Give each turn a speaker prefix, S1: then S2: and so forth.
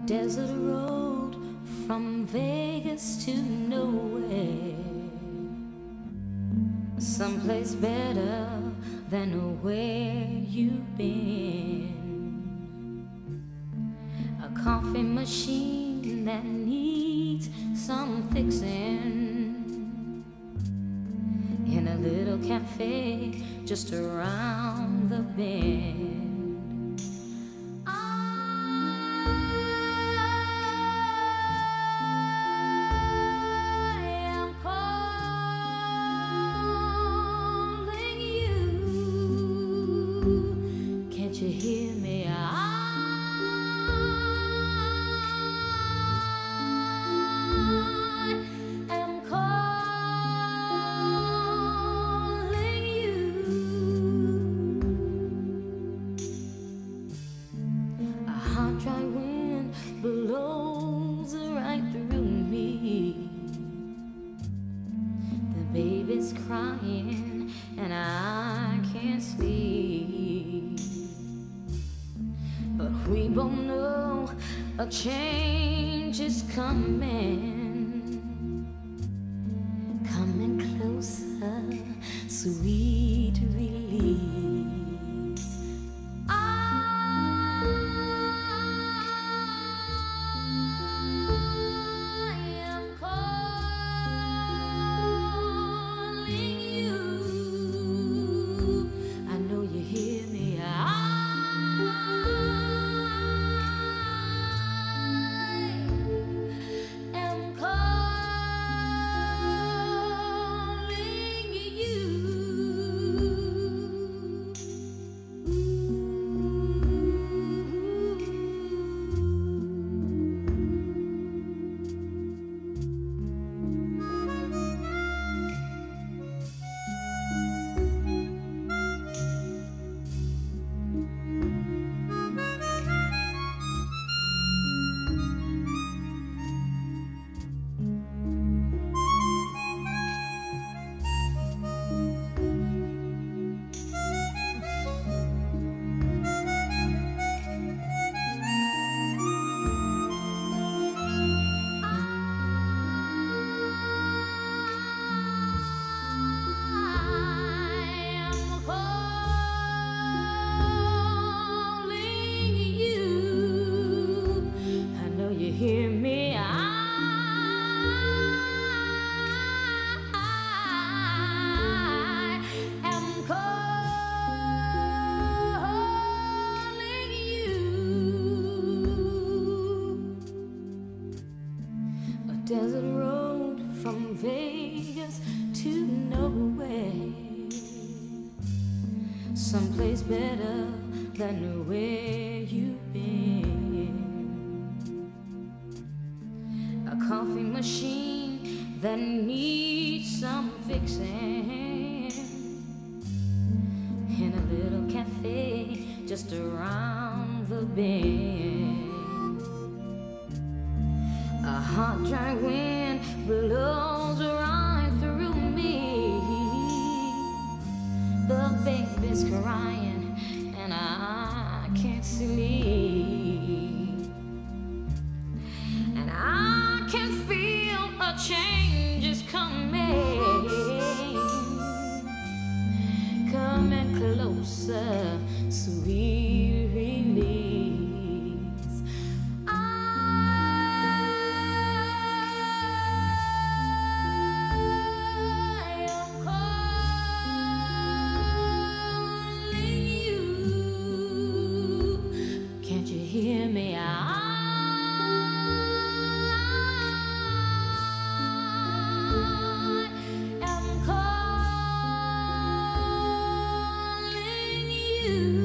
S1: desert road from Vegas to nowhere, someplace better than where you've been. A coffee machine that needs some fixing in a little cafe just around the bend. You hear me? I am calling you. A hot, dry wind blows right through me. The baby's crying and I can't sleep. But we both know a change is coming, coming closer, sweet release. I am calling you. I know you hear me. You hear me? I am calling you. A desert road from Vegas to nowhere, someplace better than where you've been. A coffee machine that needs some fixing in a little cafe just around the bend. A hot, dry wind blows right through me. The baby's crying and I can't sleep. And I can feel a change is coming, coming closer, sweet release. I am calling you. Can't you hear me? You